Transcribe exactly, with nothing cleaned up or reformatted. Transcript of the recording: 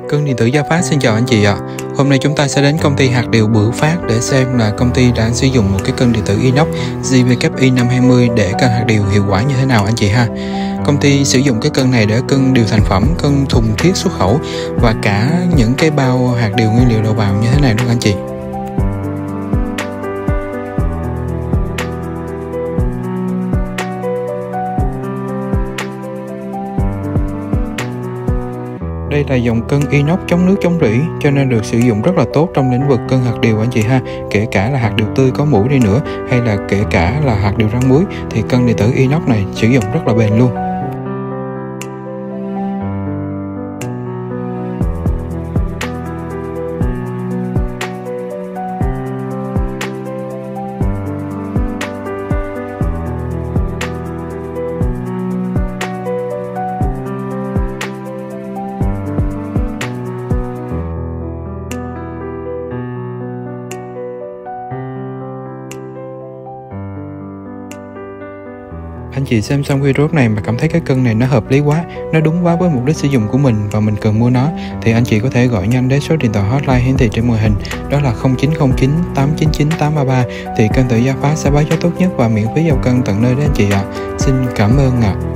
Cân điện tử Gia Phát xin chào anh chị ạ. Hôm nay chúng ta sẽ đến công ty hạt điều Bửu Phát để xem là công ty đã sử dụng một cái cân điện tử inox G W K I năm hai mươi để cân hạt điều hiệu quả như thế nào anh chị ha. Công ty sử dụng cái cân này để cân điều thành phẩm, cân thùng thiết xuất khẩu và cả những cái bao hạt điều nguyên liệu đầu vào như thế này luôn anh chị. Đây là dòng cân inox chống nước chống rỉ cho nên được sử dụng rất là tốt trong lĩnh vực cân hạt điều anh chị ha. Kể cả là hạt điều tươi có mũi đi nữa hay là kể cả là hạt điều rang muối thì cân điện tử inox này sử dụng rất là bền luôn. Anh chị xem xong video này mà cảm thấy cái cân này nó hợp lý quá, nó đúng quá với mục đích sử dụng của mình và mình cần mua nó thì anh chị có thể gọi nhanh đến số điện thoại hotline hiển thị trên màn hình, đó là không chín không chín tám chín chín tám ba ba thì cân điện tử Gia Phát sẽ báo giá tốt nhất và miễn phí giao cân tận nơi đến anh chị ạ. À. Xin cảm ơn ạ. À.